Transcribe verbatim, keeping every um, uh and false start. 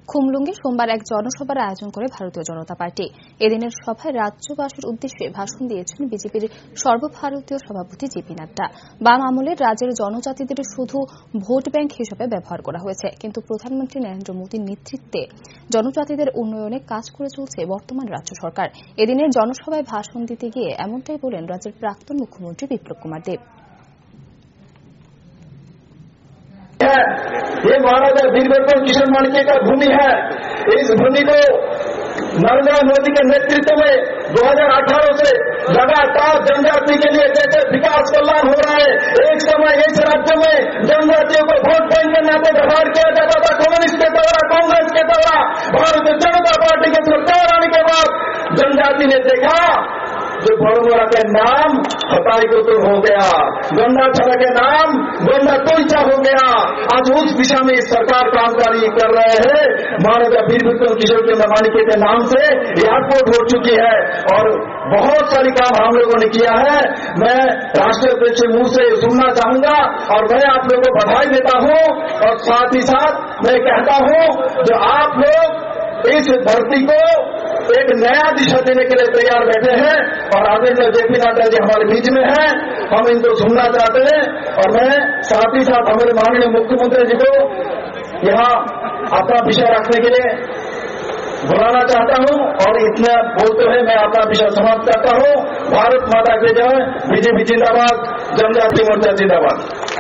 খুমলুঙ্গে সোমবার এক জনসভার আয়োজন করে ভারতীয় জনতা পার্টি। এদিনের সভায় রাজ্যবাসীর উদ্দেশ্যে ভাষণ দিয়েছেন বিজেপির সর্বভারতীয় সভাপতি জেপি নাড্ডা। বাম আমলের রাজ্যের জনজাতিদের শুধু ভোট ব্যাংক হিসেবে ব্যবহার করা হয়েছে, কিন্তু প্রধানমন্ত্রী নরেন্দ্র মোদীর নেতৃত্বে জনজাতিদের উন্নয়নে কাজ করে চলছে বর্তমান রাজ্য সরকার। এদিনের জনসভায় ভাষণ দিতে গিয়ে এমনটাই বলেন রাজ্যের প্রাক্তন মুখ্যমন্ত্রী বিপ্লব কুমার দেব। ये महाराजा वीर विक्रम किशोर माणिक्य का भूमि है। इस भूमि को नरेंद्र मोदी के नेतृत्व में दो हज़ार अठारह से लगातार जनजाति के लिए जैसे विकास कल्याण हो रहा है। एक समय इस राज्य में जनजातियों को वोट बैंक के नाते व्यवहार किया जाता था, कम्युनिस्ट के द्वारा, कांग्रेस के द्वारा। भारतीय जनता पार्टी की सरकार आने के बाद जनजाति ने देखा जो बड़ोरा के नाम हताई को तो हो गया, गंदा छड़ा के नाम गंदा तोइचा हो गया। आज उस दिशा में सरकार कामकाजी कर रहे हैं। महाराजा वीर विक्रम किशोर के माणिक्य के नाम से एयरपोर्ट हो चुकी है और बहुत सारी काम हम लोगों ने किया है। मैं राष्ट्रीय अध्यक्ष के मुंह से सुनना चाहूंगा और मैं आप लोगों को बधाई देता हूं और साथ ही साथ मैं कहता हूं जो आप लोग इस धरती को एक नया दिशा देने के लिए तैयार बैठे हैं और आदरणीय जेपी नड्डा जी हमारे बीच में हैं, हम इनको सुनना चाहते हैं। और मैं साथ ही साथ हमारे माननीय मुख्यमंत्री जी को यहाँ अपना विषय रखने के लिए बुलाना चाहता हूं और इतना बोलते हुए मैं अपना विषय समाप्त करता हूं। भारत माता की जय, बीजेपी जिंदाबाद, जनजाति मोर्चा जिंदाबाद।